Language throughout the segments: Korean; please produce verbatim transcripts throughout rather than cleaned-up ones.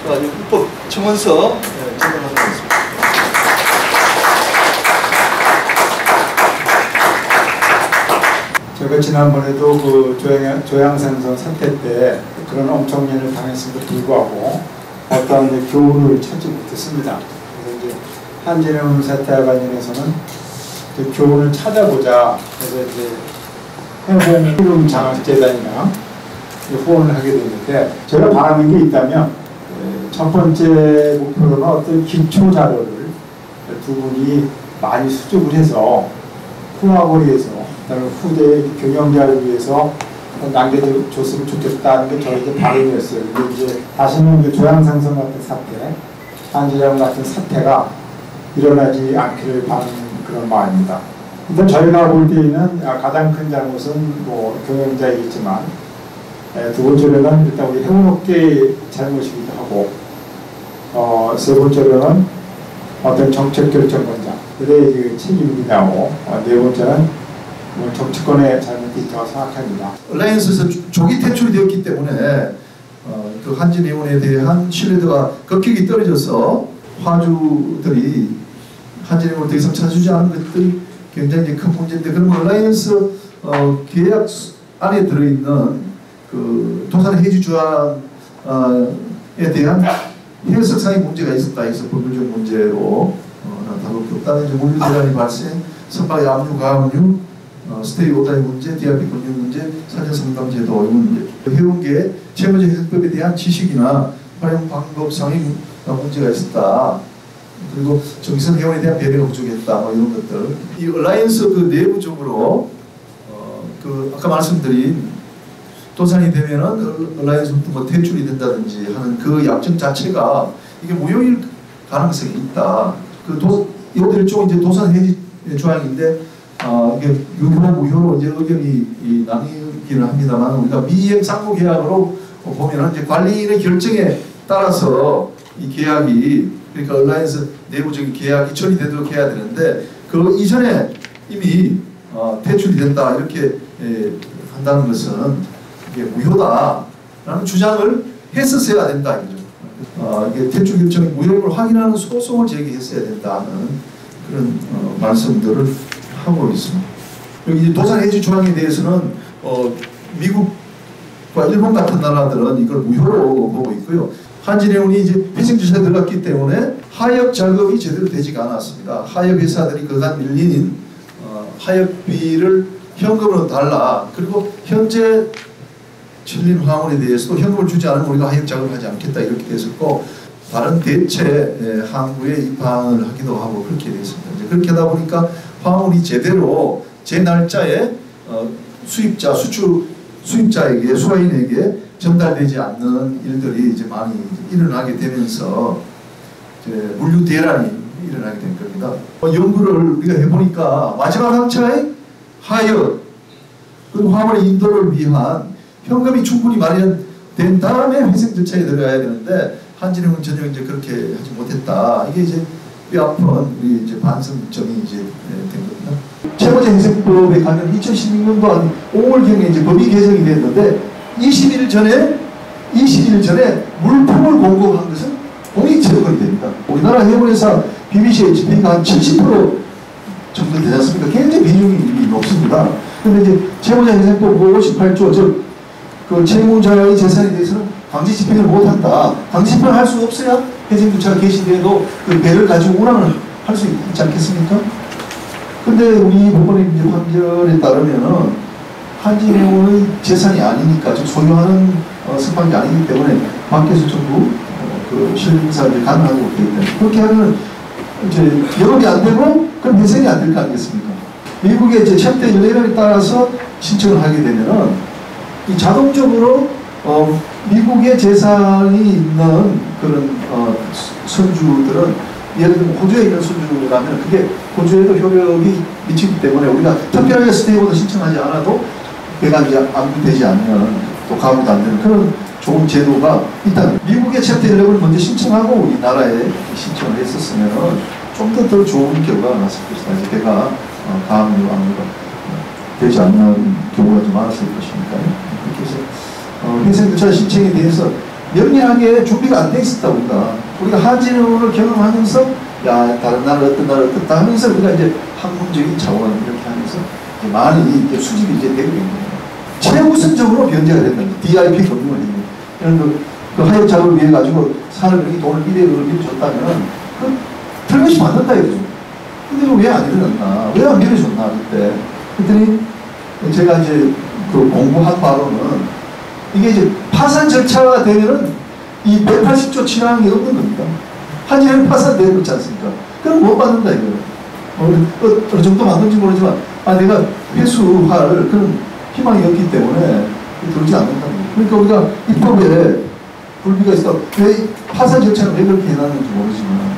입법 청원서 제공하도록 하겠습니다. 저희가 지난번에도 그 조양, 조양산성 사태 때 그런 엄청난을 당했음에도 불구하고 어떠한 이제 교훈을 찾지 못했습니다. 그래서 이제 한진해운 사태와 관련해서는 이제 교훈을 찾아보자. 그래서 이제 해봉 장학재단이나 후원을 하게 됐는데, 제가 바라는 게 있다면 첫 번째 목표로는 어떤 기초 자료를 두 분이 많이 수집을 해서 후학을 위해서, 그다음에 후대 경영자를 위해서 남겨줬으면 좋겠다는 게 저희 이제 바람이었어요. 근데 이제 다시는 조양산성 같은 사태, 한진해운 같은 사태가 일어나지 않기를 바라는 그런 마음입니다. 일단 저희가 볼 때에는 가장 큰 잘못은 뭐 경영자이겠지만, 두 번째로는 일단 우리 해운업계의 잘못이기도 하고, 어, 세 번째로는 어떤 정책결정권자들의 책임이 나오고, 어, 네 번째는 뭐 정치권의 잘못이 있다고 생각합니다. 얼라이언스에서 조기 퇴출이 되었기 때문에 어, 그 한진해운에 대한 신뢰도가 급격히 떨어져서 화주들이 한진해운을 더 이상 찾아주지 않은 것들이 굉장히 큰 문제인데, 그러면 얼라이언스 어, 계약 안에 들어있는 그 도산 해지 조항에 대한 해석상의 문제가 있었다 해서 법률적 문제로 어, 나타나고, 그다음에 이제 물류 대란이 발생, 선박의 압류, 가압류, 어, 스테이 오다의 문제, 디아비 권유 문제, 사전 상담 제도 이런 문제, 해운계 채무제 해석법에 대한 지식이나 활용 방법상의 문제가 있었다. 그리고 정기선 회원에 대한 배려가 부족했다. 뭐 이런 것들. 이 얼라이언스 그 내부적으로 어, 그 아까 말씀드린 도산이 되면은 얼라이언스부터 뭐 퇴출이 된다든지 하는 그 약정 자체가 이게 무효일 가능성이 있다. 그 도, 이것들이 좀 이제 도산 해지 조항인데, 어, 이게 유효 무효로 이제 의견이 이, 나뉘기는 합니다만, 우리가 미이행 상무 계약으로 보면은 이제 관리인의 결정에 따라서 이 계약이, 그러니까 얼라이언스 내부적인 계약이 처리되도록 해야 되는데, 그 이전에 이미 어, 퇴출이 된다 이렇게 예, 한다는 것은 이게 무효다라는 주장을 했었어야 된다 이거죠. 어, 이게 퇴출 결정의 무효를 확인하는 소송을 제기했어야 된다는 그런 어, 말씀들을 하고 있습니다. 여기 도산 해지 조항에 대해서는 어, 미국과 일본 같은 나라들은 이걸 무효로 보고 있고요. 한진해운이 이제 회생조사에 들어갔기 때문에 하역 작업이 제대로 되지가 않았습니다. 하역 회사들이 그간 밀린 어, 하역비를 현금으로 달라. 그리고 현재 실린 화물에 대해서도 현금을 주지 않으면 우리가 하역 작업을 하지 않겠다 이렇게 됐었고, 다른 대체 항구에 입항을 하기도 하고 그렇게 됐습니다. 이제 그렇게 하다 보니까 화물이 제대로 제 날짜에 어, 수입자, 수출 수입자에게, 수화인에게 전달되지 않는 일들이 이제 많이 일어나게 되면서 이제 물류 대란이 일어나게 된 겁니다. 어, 연구를 우리가 해보니까 마지막 항차에 하역 그리고 화물의 인도를 위한 현금이 충분히 마련된 다음에 회생 절차에 들어가야 되는데, 한진해운 전혀 이제 그렇게 하지 못했다. 이게 이제 뼈아픈 우리 이제 반성점이 이제 된 겁니다. 채무제 회생법에 가면 이천십육 년도 한 오월경에 이제 법이 개정이 됐는데, 이십 일 전에 이십 일 전에 물품을 공급한 것은 공익채권이 됩니다. 우리나라 해운회사 비비씨 에이치피가 한 칠십 퍼센트 정도 되지 않습니까? 굉장히 비중이 높습니다. 근데 이제 채무자 회생법 오십팔 조, 즉 그 채무자의 재산에 대해서는 강제 집행을 못한다. 강제 집행을 할 수 없어야 회생조차가 개시돼도 그 배를 가지고 운항을 할 수 있지 않겠습니까? 근데 우리 법원의 이제 판결에 따르면은 한진해운의 재산이 아니니까, 즉 소유하는 어, 선박이 아니기 때문에 밖에서 전부 어, 그 실사를 가능하고 그렇기 때문에, 그렇게 하면 이제 영업이 안 되고 그럼 회생이 안 될 거 아니겠습니까? 미국의 이제 챕터 십일에 따라서 신청을 하게 되면은 이 자동적으로 어, 미국의 재산이 있는 그런 어, 선주들은, 예를 들면 호주에 있는 선주라면 그게 호주에도 효력이 미치기 때문에 우리가 특별하게 스테이보드 신청하지 않아도 배가 이제 안되지 않는, 또 가압도 안 되는 그런 좋은 제도가 일단 미국의 챕터 십일을 먼저 신청하고 우리나라에 신청을 했었으면 좀 더 더 좋은 결과가 났을 것이다. 이제 배가 어, 가압류, 압류가 되지 않는 경우가 좀 많았을 것이니까요. 그렇게 해서 어, 회생조차 신청에 대해서 명료하게 준비가 안 돼 있었다 우리가. 우리가 한진해운을 경험하면서 야 다른 나라 어떤 나라 어떻다 하면서 우리가 이제 학문적인 자원 이렇게 하면서 이제 많이 이제 수집이 이제 되고 있는 거예요. 최우선적으로 변제가 된다는 거예요. 디아이피 금융을 이런 그, 그 하역 작업을 위해 가지고 산업이 돈을 이백억을 밀어줬다면 그 틀림없이 만든다 이거죠. 근데 이거 왜 안 일어났나? 왜 안 밀어줬나 그때? 그랬더니 제가 이제 그 공부한 바로는 이게 이제 파산 절차가 되면은 이 백팔십조 친항이 없는 겁니다. 한진해운 파산되고 있지 않습니까? 그럼 못 받는다 이거예요. 어, 어느 정도 만든지 모르지만 아 내가 회수할 그런 희망이 없기 때문에 들지 않는다. 그러니까 우리가 입법에 불비가 있어. 왜 파산 절차는 왜 그렇게 해놨는지 모르지만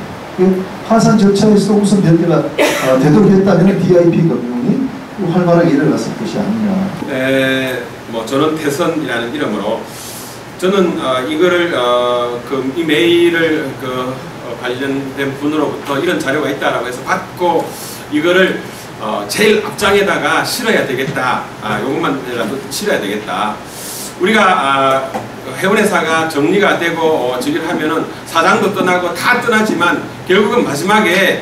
파산 절차에서 우선 변제가 아, 되도록 했다면 디아이피 금융이 활발하게 일어났을 것이 아니냐. 에, 뭐 저는 태선이라는 이름으로 저는 어, 이거를 어, 그 이 메일을 그 어, 관련된 분으로부터 이런 자료가 있다라고 해서 받고 이거를 어, 제일 앞장에다가 실어야 되겠다. 아, 요것만이라도 실어야 되겠다. 우리가 아, 해운회사가 정리가 되고 어, 저기를 하면은 사장도 떠나고 다 떠나지만 결국은 마지막에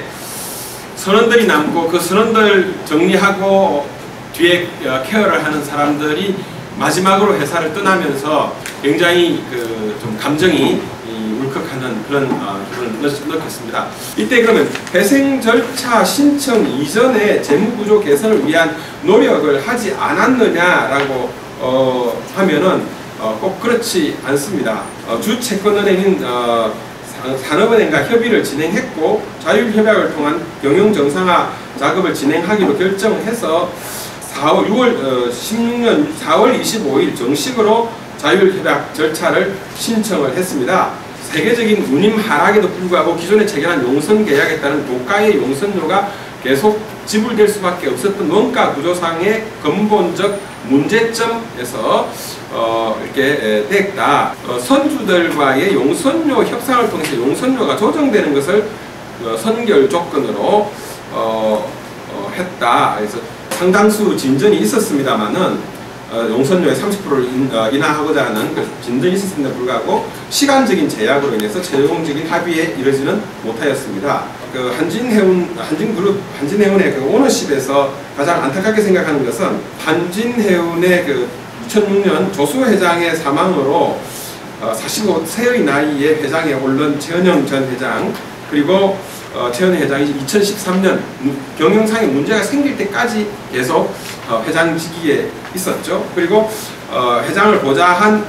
선원들이 남고 그 선원들 정리하고 뒤에 어, 케어를 하는 사람들이 마지막으로 회사를 떠나면서 굉장히 그 좀 감정이 이, 울컥하는 그런 어, 그런 느꼈습니다. 이때 그러면 회생 절차 신청 이전에 재무구조 개선을 위한 노력을 하지 않았느냐라고 어, 하면은 어, 꼭 그렇지 않습니다. 어, 주채권은행인 어, 산업은행과 협의를 진행했고 자율협약을 통한 경영 정상화 작업을 진행하기로 결정해서 사월, 유월, 어, 십육년 사월 이십오일 정식으로 자율협약 절차를 신청을 했습니다. 세계적인 운임 하락에도 불구하고 기존에 체결한 용선 계약에 따른 고가의 용선료가 계속 지불될 수밖에 없었던 원가 구조상의 근본적 문제점에서 어, 이렇게 됐다. 어, 선주들과의 용선료 협상을 통해서 용선료가 조정되는 것을 어, 선결 조건으로 어, 어, 했다. 그래서 상당수 진전이 있었습니다만은 어, 용선료의 삼십 퍼센트를 인, 어, 인하하고자 하는 그 진전이 있었음에도 불구하고 시간적인 제약으로 인해서 최종적인 합의에 이르지는 못하였습니다. 그 한진해운, 한진그룹, 한진해운의 그 오너십에서 가장 안타깝게 생각하는 것은 한진해운의 그 이천육년 조수 회장의 사망으로 어, 사십오 세의 나이에 회장에 오른 최은영 전 회장 그리고 어, 최은영 회장이 이천십삼년 경영상의 문제가 생길 때까지 계속 어, 회장직위에 있었죠. 그리고 어, 회장을 보좌한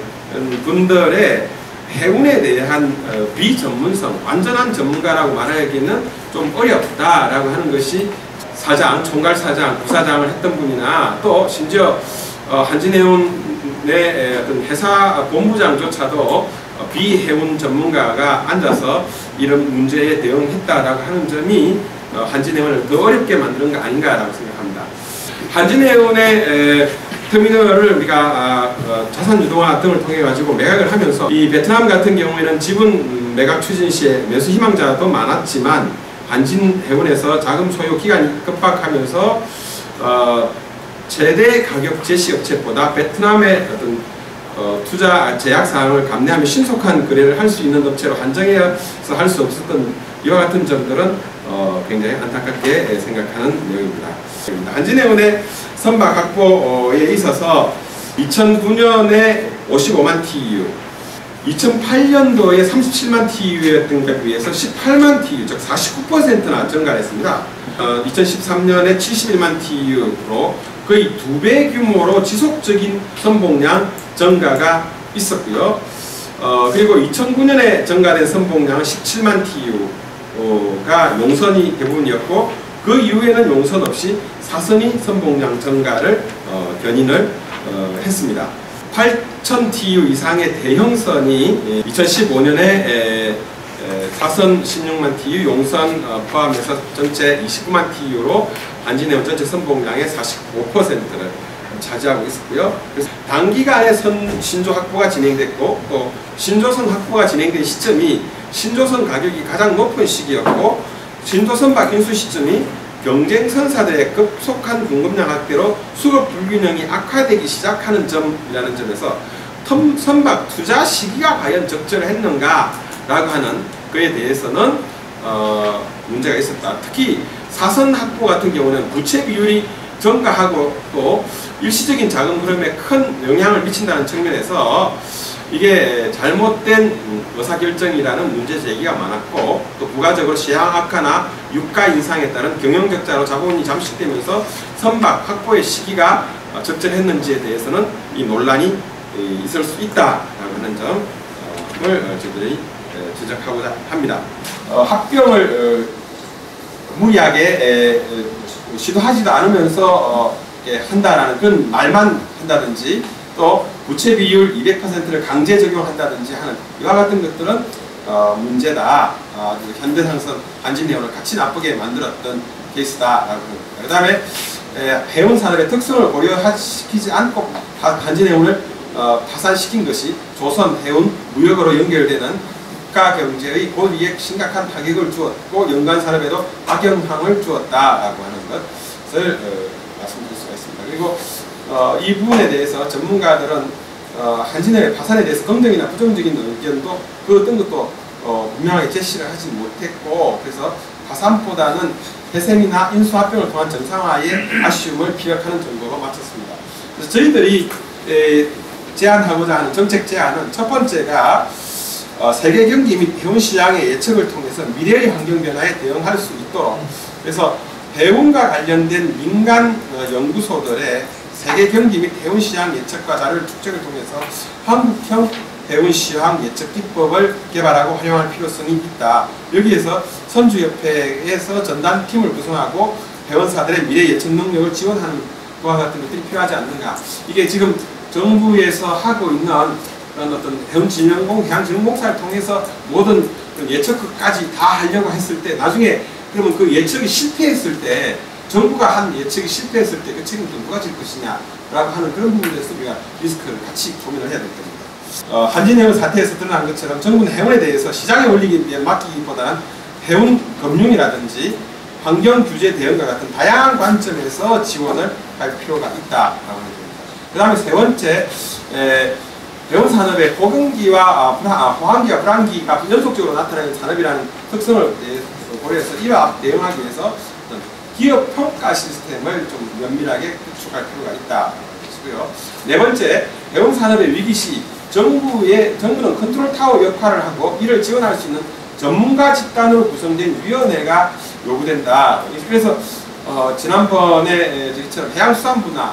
분들의 해운에 대한 어, 비전문성, 완전한 전문가라고 말하기는 좀 어렵다라고 하는 것이 사장, 총괄사장, 부사장을 했던 분이나 또 심지어 어, 한진해운의 어떤 회사 본부장조차도 어, 비해운 전문가가 앉아서 이런 문제에 대응했다라고 하는 점이 어, 한진해운을 더 어렵게 만드는 거 아닌가라고 생각합니다. 한진해운의 에, 터미널을 우리가 아, 어, 자산유동화 등을 통해 가지고 매각을 하면서 이 베트남 같은 경우에는 지분 매각 추진 시에 매수 희망자도 많았지만 한진해운에서 자금 소요 기간이 급박하면서 어, 최대 가격 제시 업체보다 베트남의 어떤 어, 투자 제약 사항을 감내하며 신속한 거래를 할 수 있는 업체로 한정해서 할 수 없었던 이와 같은 점들은 어, 굉장히 안타깝게 생각하는 내용입니다. 한진해운의 선박 확보에 있어서 이천구년에 오십오만 티유, 이천팔년도에 삼십칠만 티유였던 것에 비해서 십팔만 티유, 즉 사십구 퍼센트나 증가했습니다. 어, 이천십삼년에 칠십일만 티유로 거의 두 배 규모로 지속적인 선봉량 증가가 있었고요. 어, 그리고 이천구년에 증가된 선봉량은 십칠만 티유가 용선이 대부분이었고 그 이후에는 용선 없이 사선이 선봉량 증가를 어, 견인을 어, 했습니다. 팔천 티유 이상의 대형선이 이천십오년에 에, 에, 사선 십육만 티유, 용선 어, 포함해서 전체 이십구만 티유로 한진해운 전체 선봉량의 사십오 퍼센트를 차지하고 있었고요. 그래서 단기간에 선 신조 확보가 진행됐고 또 신조선 확보가 진행된 시점이 신조선 가격이 가장 높은 시기였고 신조선박 인수 시점이 경쟁선사들의 급속한 공급량 확대로 수급 불균형이 악화되기 시작하는 점이라는 점에서 텀, 선박 투자 시기가 과연 적절했는가라고 하는 그에 대해서는 어, 문제가 있었다. 특히 사선 확보 같은 경우는 부채 비율이 증가하고 또 일시적인 자금 흐름에 큰 영향을 미친다는 측면에서 이게 잘못된 의사결정이라는 문제 제기가 많았고 또 부가적으로 시장 악화나 유가 인상에 따른 경영적자로 자본이 잠식되면서 선박 확보의 시기가 적절했는지에 대해서는 이 논란이 있을 수 있다라고 하는 점을 저희들이 지적하고자 합니다. 어, 합병을 어, 무리하게 에, 시도하지도 않으면서 어, 한다라는 그런 말만 한다든지 또 부채 비율 이백 퍼센트를 강제 적용한다든지 하는 이와 같은 것들은 어, 문제다. 어, 현대상선 한진해운을 같이 나쁘게 만들었던 케이스다라고 그 다음에 해운 산업의 특성을 고려시키지 않고 한진해운을 어, 파산시킨 것이 조선 해운 무역으로 연결되는 국가 경제의 고이익 심각한 타격을 주었고 연간 산업에도 악영향을 주었다라고 하는 것을 어, 말씀드릴 수가 있습니다. 그리고 어, 이 부분에 대해서 전문가들은 어, 한진해운의 파산에 대해서 긍정이나 부정적인 의견도 그 어떤 것도 어, 분명하게 제시를 하지 못했고 그래서 파산보다는 폐쇄이나 인수합병을 통한 정상화의 아쉬움을 피력하는 정도로 마쳤습니다. 그래서 저희들이 에, 제안하고자 하는 정책 제안은 첫 번째가 어, 세계 경기 및 해운 시장의 예측을 통해서 미래의 환경 변화에 대응할 수 있도록 그래서 해운과 관련된 민간 어, 연구소들의 세계 경기 및 해운 시장 예측과 자료를 축적을 통해서 한국형 해운 시황 예측 기법을 개발하고 활용할 필요성이 있다. 여기에서 선주협회에서 전담팀을 구성하고 해운사들의 미래 예측 능력을 지원하는 것과 같은 것들이 필요하지 않는가. 이게 지금 정부에서 하고 있는 그런 어떤 해운진흥공, 해양진흥공사를 통해서 모든 예측까지 다 하려고 했을 때 나중에 그러면 그 예측이 실패했을 때 정부가 한 예측이 실패했을 때 그 책임도 누가 질 것이냐 라고 하는 그런 부분에서 우리가 리스크를 같이 고민을 해야 될 겁니다. 어, 한진해운 사태에서 드러난 것처럼 정부는 해운에 대해서 시장에 올리기에 맡기기보다는 해운 금융이라든지 환경 규제 대응과 같은 다양한 관점에서 지원을 할 필요가 있다라고 합니다. 그 다음에 세 번째, 에, 해운 산업의 호경기와 아, 불안, 아, 호황기와 불황기가 연속적으로 나타나는 산업이라는 특성을 고려해서 이와 대응하기 위해서 기업 평가 시스템을 좀 면밀하게 구축할 필요가 있다는 것이고요. 네 번째, 해운 산업의 위기 시 정부의 정부는 컨트롤 타워 역할을 하고 이를 지원할 수 있는 전문가 집단으로 구성된 위원회가 요구된다. 그래서 어, 지난번에 저희처럼 해양수산부나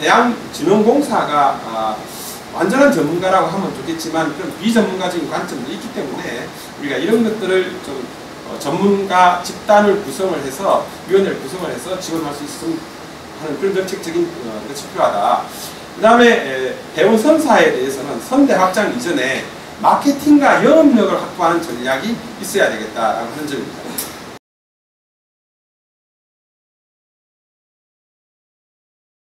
해양진흥공사가 아, 완전한 전문가라고 하면 좋겠지만 그런 비전문가적인 관점도 있기 때문에 우리가 이런 것들을 좀 어, 전문가 집단을 구성을 해서 위원회를 구성을 해서 지원할 수 있으면 하는 그런 정책적인 어, 것이 필요하다. 그 다음에 해운 선사에 대해서는 선대 확장 이전에 마케팅과 영업력을 확보하는 전략이 있어야 되겠다라고 하는 점입니다.